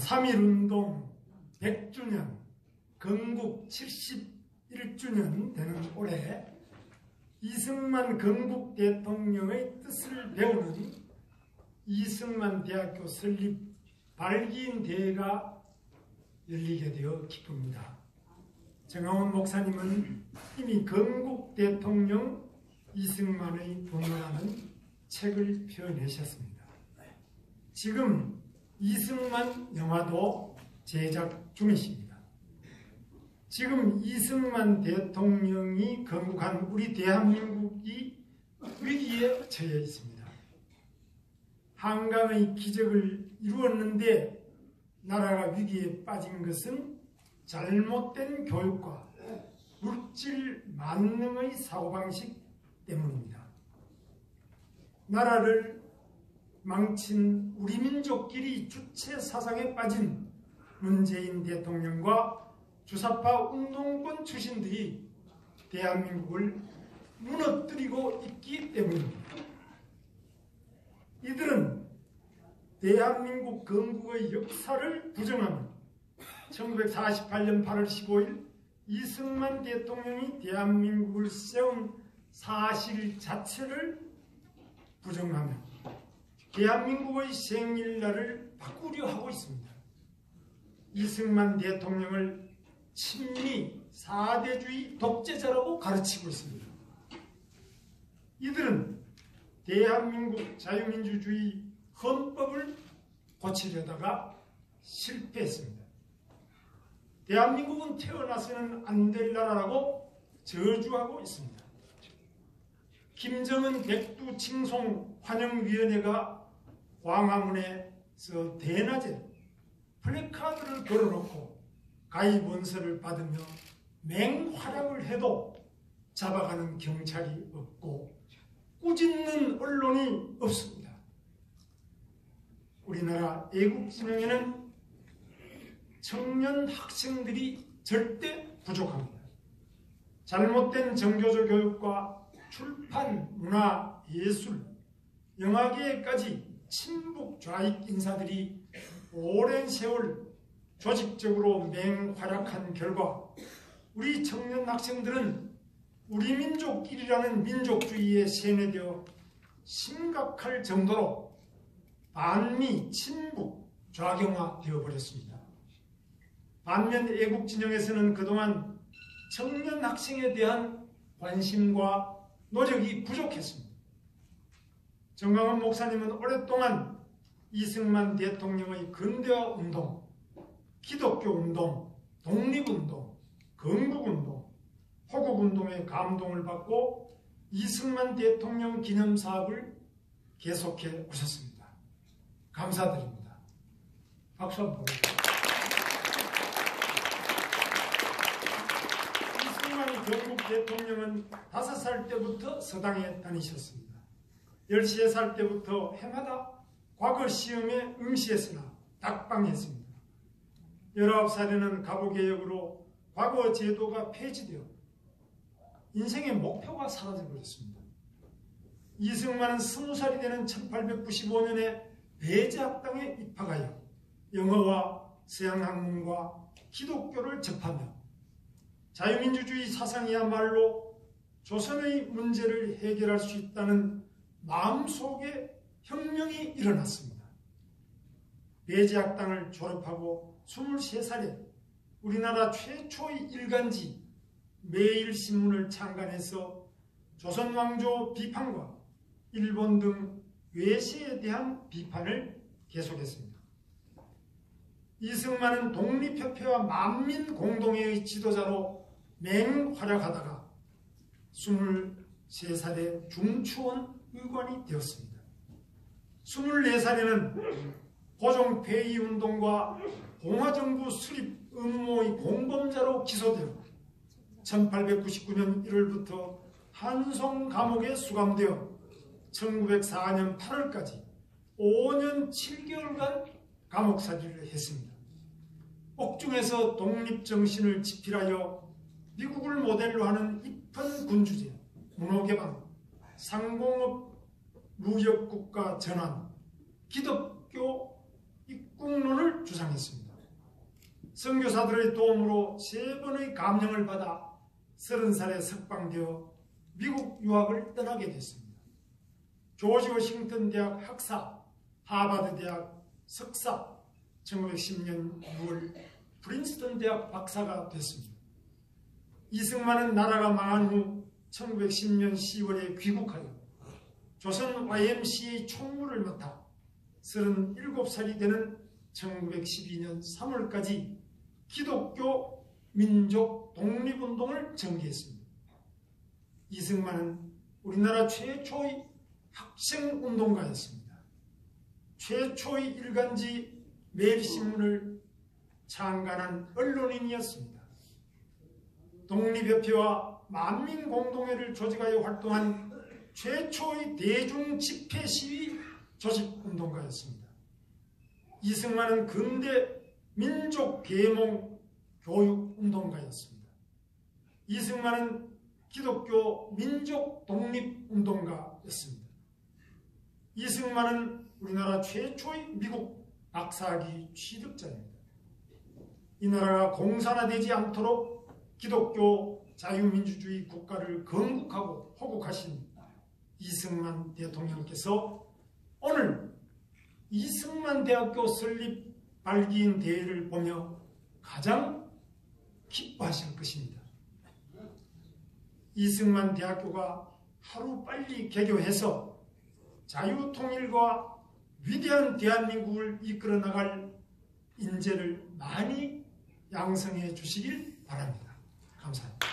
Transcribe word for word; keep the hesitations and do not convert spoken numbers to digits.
삼일운동 백 주년, 건국 칠십일 주년 되는 올해 이승만 건국 대통령의 뜻을 배우는 이승만 대학교 설립 발기인 대회가 열리게 되어 기쁩니다. 정강훈 목사님은 이미 건국 대통령 이승만의 본문하는 책을 펴내셨습니다. 지금 이승만 영화도 제작 중이십니다. 지금 이승만 대통령이 건국한 우리 대한민국이 위기에 처해 있습니다. 한강의 기적을 이루었는데 나라가 위기에 빠진 것은 잘못된 교육과 물질 만능의 사고방식 때문입니다. 나라를 망친 우리 민족끼리 주체 사상에 빠진 문재인 대통령과 주사파 운동권 출신들이 대한민국을 무너뜨리고 있기 때문입니다. 이들은 대한민국 건국의 역사를 부정하며 천구백사십팔 년 팔월 십오일 이승만 대통령이 대한민국을 세운 사실 자체를 부정하며 대한민국의 생일날을 바꾸려 하고 있습니다. 이승만 대통령을 친미 사대주의 독재자라고 가르치고 있습니다. 이들은 대한민국 자유민주주의 헌법을 고치려다가 실패했습니다. 대한민국은 태어나서는 안 될 나라라고 저주하고 있습니다. 김정은 백두칭송 환영위원회가 광화문에서 대낮에 플래카드를 걸어놓고 가입원서를 받으며 맹활약을 해도 잡아가는 경찰이 없고 꾸짖는 언론이 없습니다. 우리나라 애국진영에는 청년 학생들이 절대 부족합니다. 잘못된 정교조 교육과 출판, 문화, 예술, 영화계까지 친북 좌익 인사들이 오랜 세월 조직적으로 맹활약한 결과 우리 청년 학생들은 우리 민족끼리라는 민족주의에 세뇌되어 심각할 정도로 반미, 친북, 좌경화 되어버렸습니다. 반면 애국 진영에서는 그동안 청년 학생에 대한 관심과 노력이 부족했습니다. 정강훈 목사님은 오랫동안 이승만 대통령의 근대화 운동, 기독교 운동, 독립운동, 건국운동, 호국운동에 감동을 받고 이승만 대통령 기념사업을 계속해 오셨습니다. 감사드립니다. 박수 한번 보내주세요. 이승만 건국 대통령은 다섯 살 때부터 서당에 다니셨습니다. 열세 살 때부터 해마다 과거 시험에 응시했으나 낙방했습니다. 열아홉 살에는 가부개혁으로 과거 제도가 폐지되어 인생의 목표가 사라져버렸습니다. 이승만은 스무 살이 되는 천팔백구십오 년에 배제학당에 입학하여 영어와 서양학문과 기독교를 접하며 자유민주주의 사상이야말로 조선의 문제를 해결할 수 있다는 마음속에 혁명이 일어났습니다. 배제학당을 졸업하고 스물세 살에 우리나라 최초의 일간지 매일신문을 창간해서 조선왕조 비판과 일본 등 외세에 대한 비판을 계속했습니다. 이승만은 독립협회와 만민공동회의 지도자로 맹활약하다가 스물세 살에 중추원 의관이 되었습니다. 스물네 살에는 고종폐위운동과 공화정부 수립 음모의 공범자로 기소되어 천팔백구십구 년 일월부터 한송 감옥에 수감되어 천구백사 년 팔월까지 오 년 칠 개월간 감옥살이를 했습니다. 옥중에서 독립정신을 집필하여 미국을 모델로 하는 입헌 군주제, 문호개방, 상공업 무역국가 전환, 기독교 입국론을 주장했습니다. 선교사들의 도움으로 세 번의 감명을 받아 서른 살에 석방되어 미국 유학을 떠나게 됐습니다. 조지 워싱턴 대학 학사, 하버드 대학 석사, 천구백십 년 유월 프린스턴 대학 박사가 됐습니다. 이승만은 나라가 망한 후 천구백십 년 시월에 귀국하여 조선 와이엠씨에이 총무를 맡아 서른일곱 살이 되는 천구백십이 년 삼월까지 기독교 민족 독립운동을 전개했습니다. 이승만은 우리나라 최초의 학생운동가였습니다. 최초의 일간지 매일신문을 창간한 언론인이었습니다. 독립협회와 만민공동회를 조직하여 활동한 최초의 대중집회시위 조직운동가였습니다. 이승만은 근대 민족계몽 교육운동가였습니다. 이승만은 기독교 민족독립운동가였습니다. 이승만은 우리나라 최초의 미국 박사학위 취득자입니다. 이 나라가 공산화되지 않도록 기독교 자유민주주의 국가를 건국하고 호국하신 이승만 대통령께서 오늘 이승만 대학교 설립 발기인 대회를 보며 가장 기뻐하실 것입니다. 이승만 대학교가 하루 빨리 개교해서 자유통일과 위대한 대한민국을 이끌어 나갈 인재를 많이 양성해 주시길 바랍니다. 감사합니다.